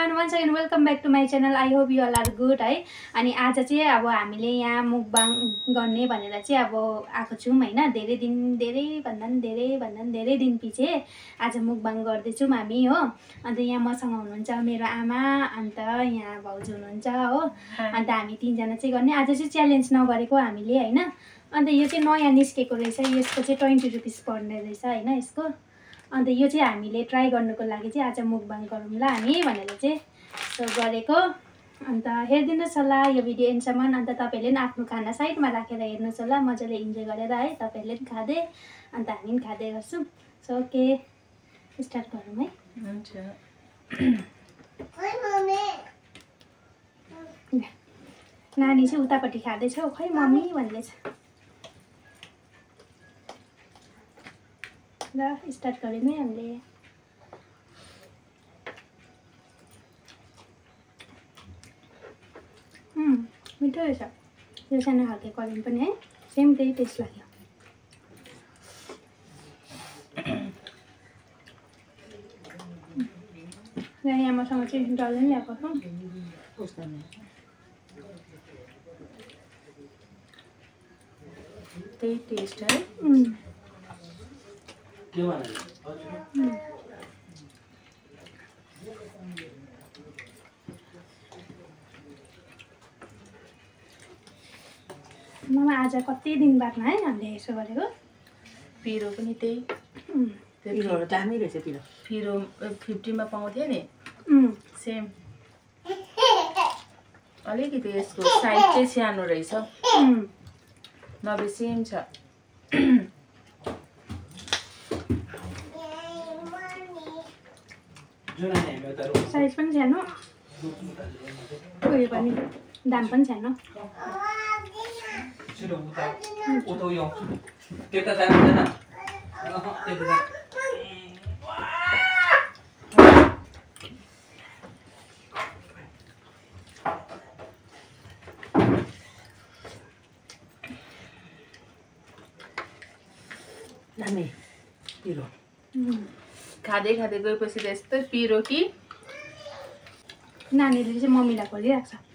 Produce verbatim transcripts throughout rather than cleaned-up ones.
Everyone, once again welcome back to my channel. I hope you all are good है। अनि आज चाहिँ अब हामीले यहाँ मुकबाङ गर्ने भनेर चाहिँ अब आएको छौँ होइन। धेरै दिन धेरै भन्दा पनि धेरै भन्दा पनि धेरै दिन पछि आज मुकबाङ गर्दैछौँ हामी हो। अन्त यहाँ मसँग हुनुहुन्छ मेरो आमा, अन्त यहाँ भाउजू हुनुहुन्छ हो। अन्त हामी तिनजना चाहिँ गर्ने। आज चाहिँ च्यालेन्ज नगरेको हामीले होइन। अन्त यो चाहिँ नयाँ निस्केको रहेछ, यसको चाहिँ ट्वेन्टी रुपिस पर्ने रहेछ होइन यसको। अन्त यो चाहिँ हामीले ट्राई गर्नुको लागि चाहिँ आज मुकबाङ गरौँला हामी भनेर चाहिँ सो गरेको। अन्त हेरिदिनुहोस् होला यो भिडियो एन्डसम्म। अन्त तपाईँहरूले पनि आफ्नो खाना साइडमा राखेर हेर्नुहोस् होला, मजाले इन्जोय गरेर है। तपाईँहरूले पनि खाँदै अन्त हामी पनि खाँदै गर्छौँ। सो ओके स्टार्ट गरौँ है। हुन्छ। नानी चाहिँ उतापट्टि खाँदैछ हौ, खै मम्मी भन्दैछ। ल स्टार्ट गऱ्यौँ है हामीले। मिठो रहेछ यो सानो खालको कलिम पनि है, सेम त्यही टेस्ट लाग्यो। यहाँ मसँग चाहिँ डल्लै पनि ल्याएको छ। त्यही टेस्ट है। मामा आज कति दिन बादमा है हामीले यसो गरेको। पिरो पनि त्यही पिरो दामी रहेछ। पिरो पिरो फिफ्टीमा पाउँथ्यो नि, सेम। अलिकति यसको साइज चाहिँ सानो रहेछ, नभए सेम छ। साइज पनि सानो, उयो पनि दाम पनि सानो। दामी पिरो खाँदै खाँदै गएपछि त यस्तो पिरो कि नानीले चाहिँ मम्मीलाई खोलिरहेको छ।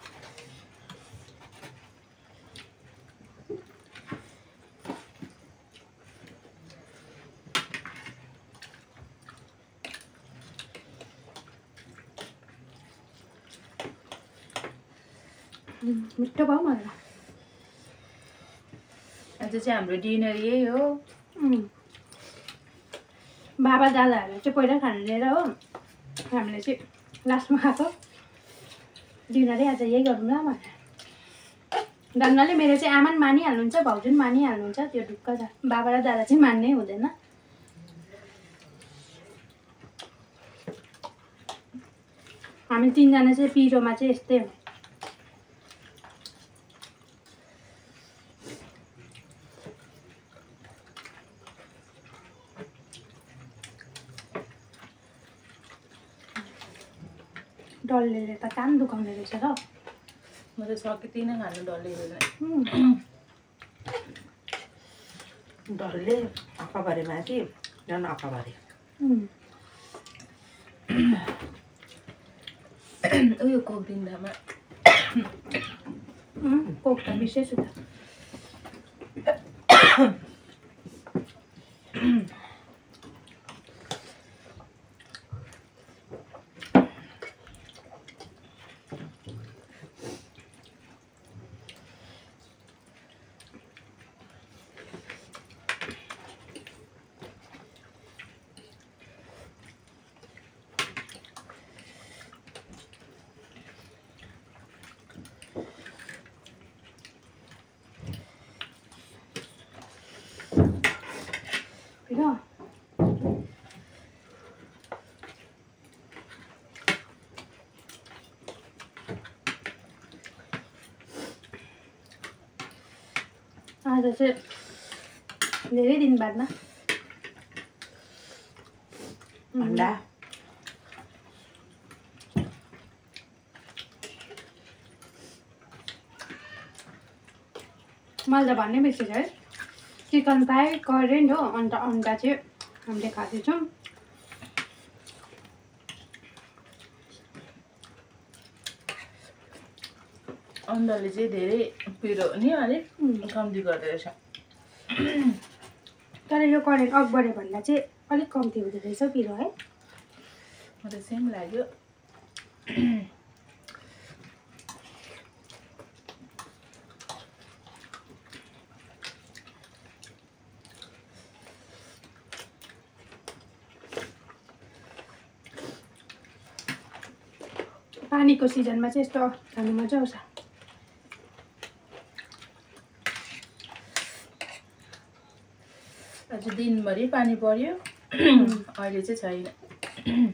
मिठो भयो मलाई। आज चाहिँ हाम्रो डिनर यही हो। बाबा दादाहरूले चाहिँ पहिला खानु लिएर हो, हामीले चाहिँ लास्टमा खाएको। डिनरै आज यही गरौँ ल भनेर। डन्नाले मेरो चाहिँ आमा पनि मानिहाल्नुहुन्छ, भाउजू पनि मानिहाल्नुहुन्छ, त्यो ढुक्क छ। बाबा र दादा चाहिँ मान्नै हुँदैन। हामी तिनजना चाहिँ पिरोमा चाहिँ यस्तै हो। डल्लेले त कान दुखाउने रहेछ र। म त सकिदिनँ खानु डल्लेर। डल्ले अक्काबारीमा कि झन् अक्काबारी। उयो कोक दिँदामा कोक त विशेष हो त। पिरो आज चाहिँ धेरै दिन बादमा अन्डा मैले त भन्नै बिर्सेछु है। चिकन फ्राई करेन्ट हो, अन्त अन्डा चाहिँ हामीले खाँदैछौँ। अन्डाले चाहिँ धेरै पिरो नि अलिक कम्ती गर्दो रहेछ। तर यो करेन्ट अफ गरे भन्दा चाहिँ अलिक कम्ती हुँदो रहेछ पिरो है। म त सेम लाग्यो। पानीको सिजनमा चाहिँ यस्तो खानु मजा आउँछ। आज दिनभरि पानी पर्यो, अहिले चाहिँ छैन।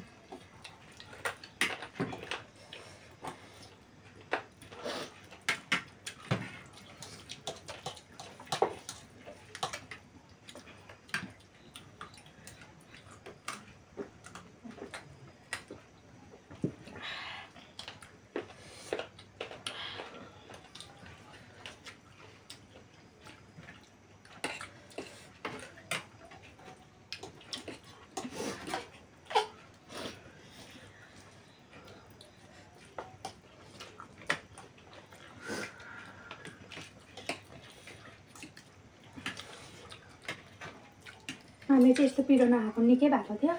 हामी चाहिँ यस्तो पिरो नखाएको निकै भएको थियो।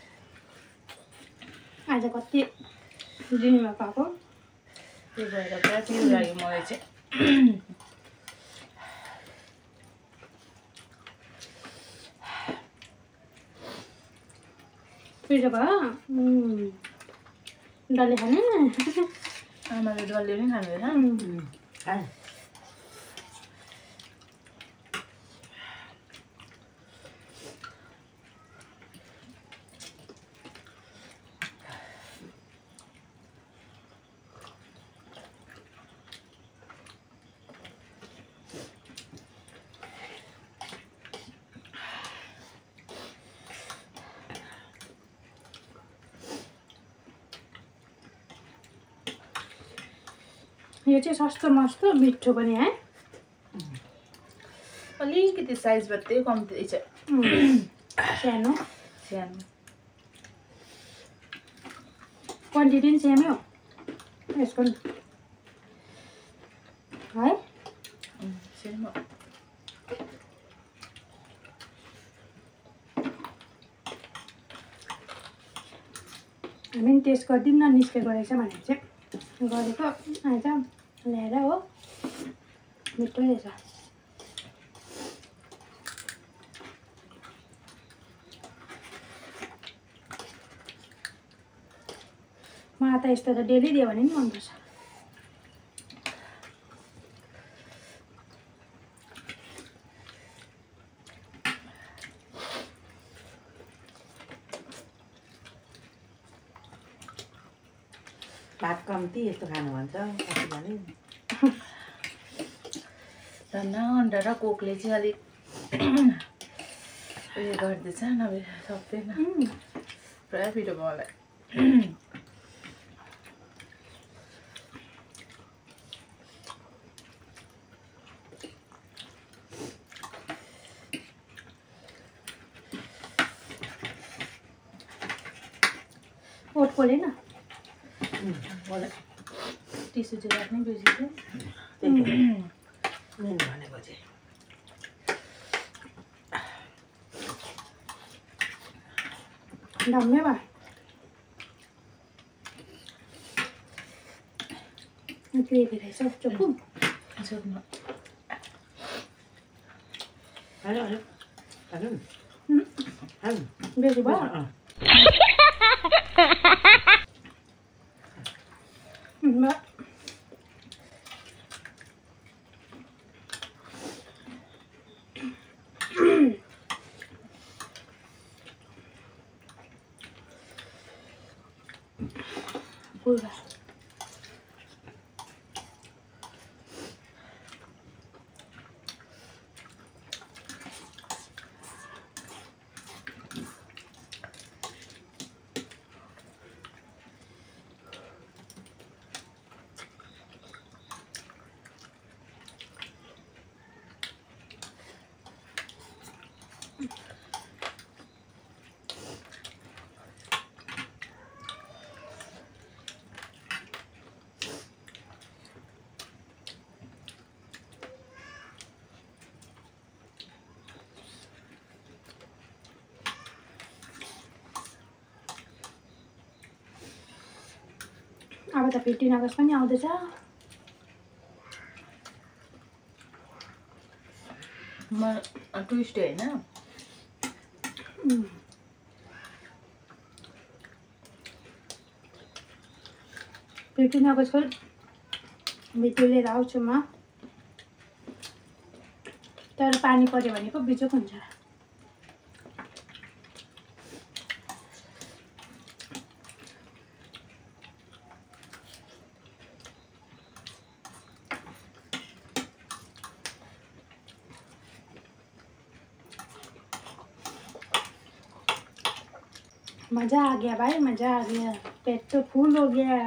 आज कति दिनमा पाएको। त्यो भएर पुरा पिरो लाग्यो मलाई चाहिँ। पिरो भयो डल्ले खाने। आमाले डल्ले पनि खाँदैन। खाए यो चाहिँ सस्तो मस्तो मिठो पनि है। अलिकति साइज मात्रै कम्ती छ, सानो सानो। क्वान्टिटी पनि सेमै हो यसको है। सेम हो। हामी पनि टेस्ट गरिदिउँ न निस्केको रहेछ भनेर चाहिँ गरेको। आज ल्याएर हो मिठो रहेछ। मलाई त यस्तो त डेली दियो भने नि मनपर्छ। भात कम्ती यस्तो खानु भन्छ कतिजनाले। धन्न अन्डा र कोकले चाहिँ अलिक उयो गर्दैछ, नभए सक्दैन। पुरा पिरो भयो मलाई। ओट पोले न मलाई टिस्यु चाहिँ राख्नै बिर्सिन्छ। त्यही त मेन भनेको चाहिँ डम्मै भयो। ग्रेभी रहेछ चोखो। सक्नु हेलो हेलो हेलो हेलो बेसी भयो। पुरा अब त फिफ्टिन अगस्त पनि आउँदैछ। म ट्युसडे होइन फिफ्टिन अगस्तको भिडियो लिएर आउँछु म। तर पानी पऱ्यो भने पो बिजोक हुन्छ। मजा आ गया भाई, मजा आ गया, पेट तो फुल हो गया।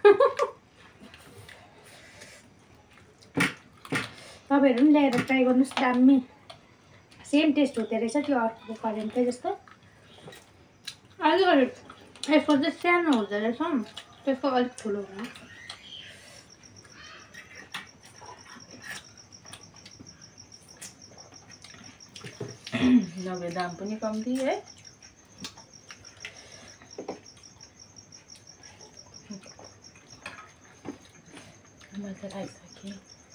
तपाईँहरू पनि ल्याएर ट्राई गर्नुहोस्, दामी सेम टेस्ट हुँदो रहेछ त्यो अर्को करेन्टकै जस्तो। अलिक यसको चाहिँ सानो हुँदो रहेछ, त्यसको अलिक ठुलो हुँदैन। नभए दाम पनि कम्ती है। मैले खाइसकेँ।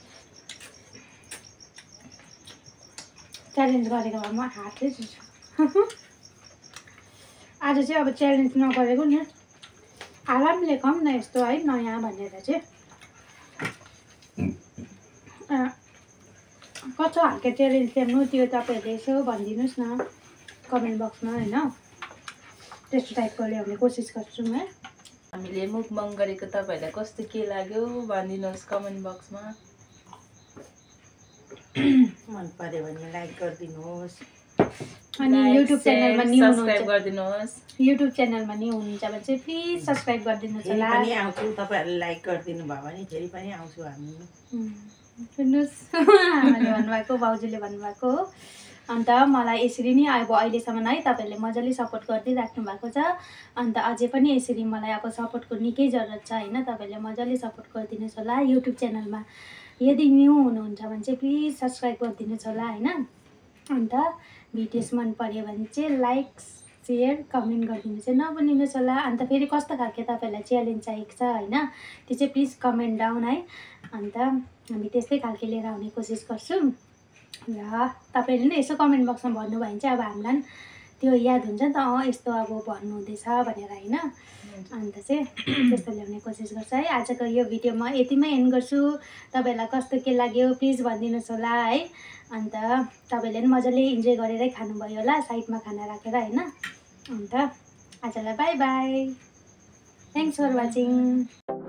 च्यालेन्ज गरेको भए म हातै छुछु। आज चाहिँ अब च्यालेन्ज नगरेको नि, आरामले खाऊँ न यस्तो है नयाँ भनेर चाहिँ। कस्तो खालको च्यालेन्ज ल्याउनु त्यो तपाईँहरूले यसो भनिदिनुहोस् न कमेन्ट बक्समा होइन। त्यस्तो टाइपको ल्याउने कोसिस गर्छु म। हामीले मुकबाङ गरेको तपाईँहरूलाई कस्तो के लाग्यो भनिदिनुहोस् कमेन्ट बक्समा। मन पर्यो भने लाइक गरिदिनुहोस्। अनि युट्युब च्यानलमा न्यू सब्स्क्राइब गरिदिनुहोस्। युट्युब च्यानलमा न्यू हुनुहुन्छ भने चाहिँ प्लिज सब्स्क्राइब गरिदिनुहोस् फेरि होला। पनि आउँछु, तपाईँहरूले लाइक गरिदिनु भयो भने फेरि पनि आउँछु हामी। सुन्नुहोस् आमाले भन्नुभएको, भाउजूले भन्नुभएको हो। अन्त मलाई यसरी नै अब अहिलेसम्म है तपाईँहरूले मजाले सपोर्ट गरिदिइराख्नु भएको छ। अन्त अझै पनि यसरी मलाई अब सपोर्टको निकै जरुरत छ होइन। तपाईँहरूले मजाले सपोर्ट गरिदिनुहोस् होला। युट्युब च्यानलमा यदि न्यू हुनुहुन्छ भने चाहिँ प्लिज सब्सक्राइब गरिदिनुहोस् होला होइन। अन्त भिडियोस मन पर्यो भने चाहिँ लाइक सेयर कमेन्ट गरिदिनु चाहिँ नभुल्नुहोस् होला। अन्त फेरि कस्तो खालको तपाईँहरूलाई च्यालेन्ज चाहिएको छ होइन त्यो चाहिँ प्लिज कमेन्ट डाउन है। अन्त हामी त्यस्तै खालको लिएर आउने कोसिस गर्छौँ। र तपाईँहरूले नि यसो कमेन्ट बक्समा भन्नुभयो भने चाहिँ अब हामीलाई पनि त्यो याद हुन्छ नि त, अँ यस्तो अब भन्नुहुँदैछ भनेर होइन। अन्त चाहिँ त्यस्तो ल्याउने कोसिस गर्छु है। आजको यो भिडियो म यतिमै एन्ड गर्छु। तपाईँहरूलाई कस्तो के लाग्यो प्लिज भनिदिनुहोस् होला है। अन्त तपाईँहरूले पनि मजाले इन्जोय गरेरै खानुभयो होला साइडमा खाना राखेर होइन। अन्त आजलाई bye bye, thanks for watching.